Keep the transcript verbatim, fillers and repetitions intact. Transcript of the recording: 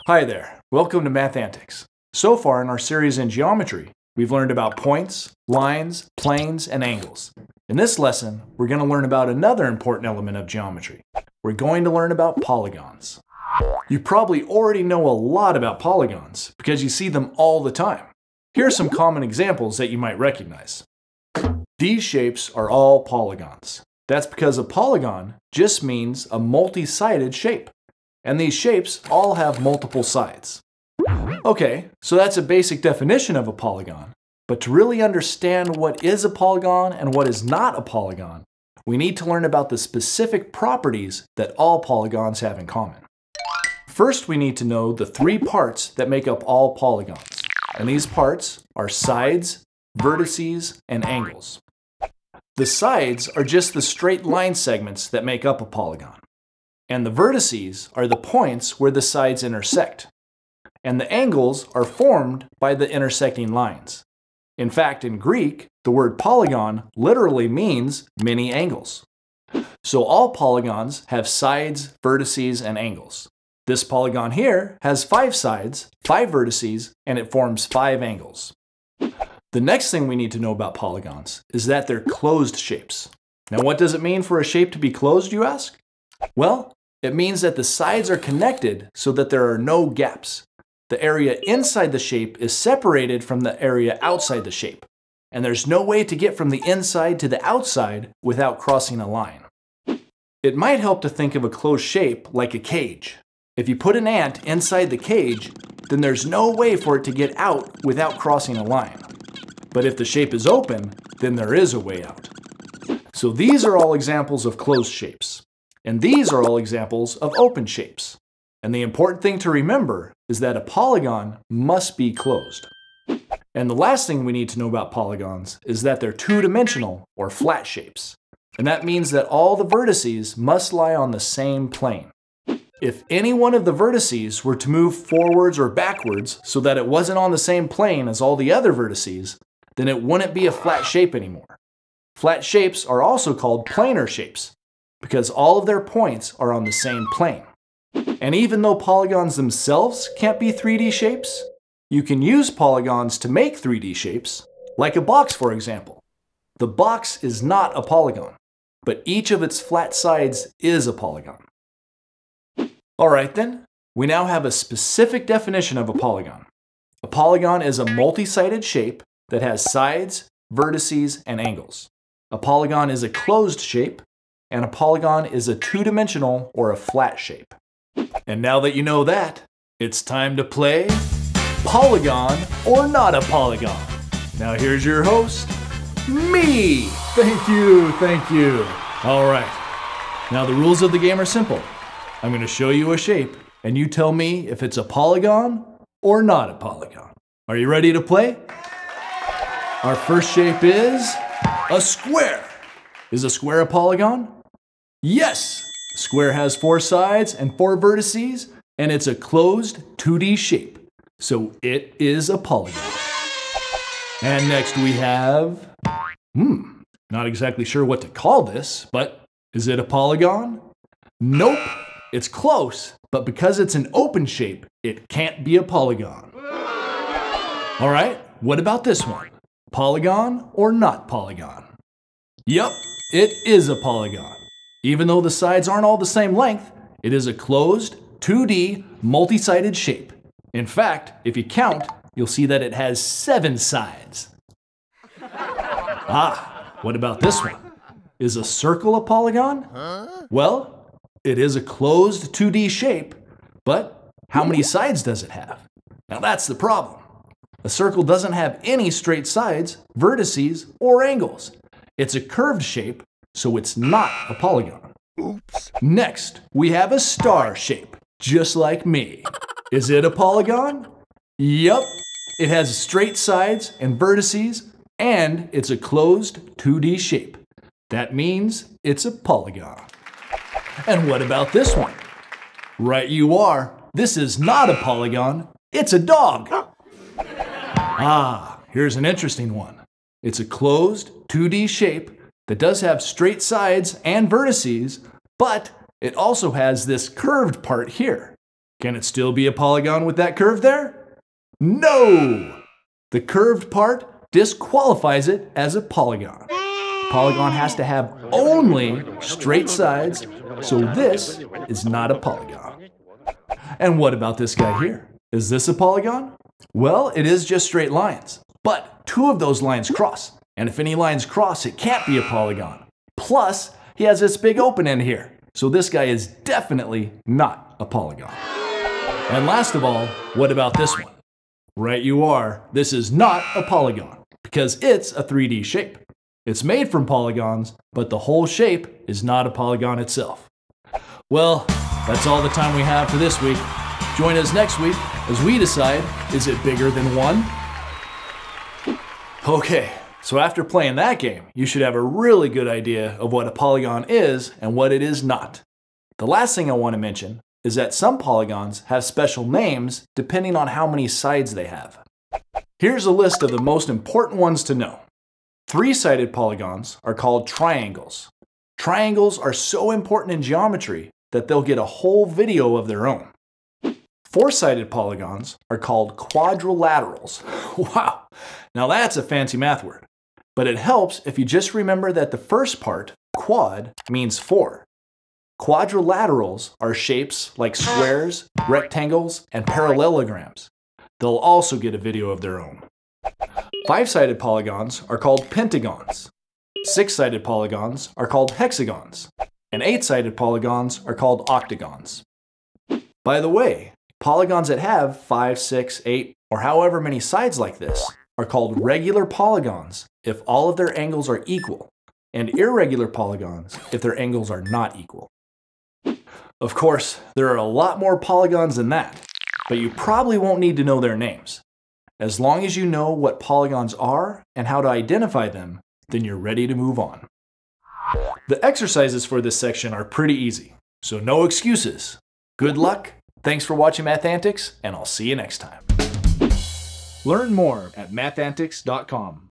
Hi there, welcome to Math Antics. So far in our series in geometry, we've learned about points, lines, planes, and angles. In this lesson, we're going to learn about another important element of geometry. We're going to learn about polygons. You probably already know a lot about polygons because you see them all the time. Here are some common examples that you might recognize. These shapes are all polygons. That's because a polygon just means a multi-sided shape. And these shapes all have multiple sides. Okay, so that's a basic definition of a polygon. But to really understand what is a polygon and what is not a polygon, we need to learn about the specific properties that all polygons have in common. First, we need to know the three parts that make up all polygons. And these parts are sides, vertices, and angles. The sides are just the straight line segments that make up a polygon. And the vertices are the points where the sides intersect. And the angles are formed by the intersecting lines. In fact, in Greek, the word polygon literally means many angles. So all polygons have sides, vertices, and angles. This polygon here has five sides, five vertices, and it forms five angles. The next thing we need to know about polygons is that they're closed shapes. Now, what does it mean for a shape to be closed, you ask? Well, it means that the sides are connected so that there are no gaps. The area inside the shape is separated from the area outside the shape. And there's no way to get from the inside to the outside without crossing a line. It might help to think of a closed shape like a cage. If you put an ant inside the cage, then there's no way for it to get out without crossing a line. But if the shape is open, then there is a way out. So these are all examples of closed shapes. And these are all examples of open shapes. And the important thing to remember is that a polygon must be closed. And the last thing we need to know about polygons is that they're two-dimensional or flat shapes. And that means that all the vertices must lie on the same plane. If any one of the vertices were to move forwards or backwards so that it wasn't on the same plane as all the other vertices, then it wouldn't be a flat shape anymore. Flat shapes are also called planar shapes, because all of their points are on the same plane. And even though polygons themselves can't be three D shapes, you can use polygons to make three D shapes, like a box, for example. The box is not a polygon, but each of its flat sides is a polygon. All right then, we now have a specific definition of a polygon. A polygon is a multi-sided shape that has sides, vertices, and angles. A polygon is a closed shape, and a polygon is a two-dimensional or a flat shape. And now that you know that, it's time to play Polygon or Not a Polygon. Now here's your host, me! Thank you, thank you. All right, now the rules of the game are simple. I'm going to show you a shape, and you tell me if it's a polygon or not a polygon. Are you ready to play? Our first shape is a square. Is a square a polygon? Yes! The square has four sides and four vertices, and it's a closed two D shape. So it is a polygon. And next we have, hmm, not exactly sure what to call this, but is it a polygon? Nope, it's close, but because it's an open shape, it can't be a polygon. All right, what about this one? Polygon or not polygon? Yup, it is a polygon. Even though the sides aren't all the same length, it is a closed, two D, multi-sided shape. In fact, if you count, you'll see that it has seven sides. Ah, what about this one? Is a circle a polygon? Well, it is a closed two D shape, but how many sides does it have? Now that's the problem. A circle doesn't have any straight sides, vertices, or angles. It's a curved shape, so it's not a polygon. Oops. Next, we have a star shape, just like me. Is it a polygon? Yup. It has straight sides and vertices, and it's a closed two D shape. That means it's a polygon. And what about this one? Right you are. This is not a polygon. It's a dog. Ah, here's an interesting one. It's a closed two D shape that does have straight sides and vertices, but it also has this curved part here. Can it still be a polygon with that curve there? No! The curved part disqualifies it as a polygon. A polygon has to have only straight sides, so this is not a polygon. And what about this guy here? Is this a polygon? Well, it is just straight lines, but two of those lines cross. And if any lines cross, it can't be a polygon. Plus, he has this big open end here, so this guy is definitely not a polygon. And last of all, what about this one? Right you are, this is not a polygon, because it's a three D shape. It's made from polygons, but the whole shape is not a polygon itself. Well, that's all the time we have for this week. Join us next week as we decide, is it bigger than one? Okay, so after playing that game, you should have a really good idea of what a polygon is and what it is not. The last thing I want to mention is that some polygons have special names depending on how many sides they have. Here's a list of the most important ones to know. Three-sided polygons are called triangles. Triangles are so important in geometry that they'll get a whole video of their own. Four-sided polygons are called quadrilaterals. Wow, now that's a fancy math word. But it helps if you just remember that the first part, quad, means four. Quadrilaterals are shapes like squares, rectangles, and parallelograms. They'll also get a video of their own. Five-sided polygons are called pentagons. Six-sided polygons are called hexagons. And eight-sided polygons are called octagons. By the way, polygons that have five, six, eight, or however many sides like this are called regular polygons if all of their angles are equal, and irregular polygons if their angles are not equal. Of course, there are a lot more polygons than that, but you probably won't need to know their names. As long as you know what polygons are and how to identify them, then you're ready to move on. The exercises for this section are pretty easy, so no excuses. Good luck, thanks for watching Math Antics, and I'll see you next time. Learn more at math antics dot com.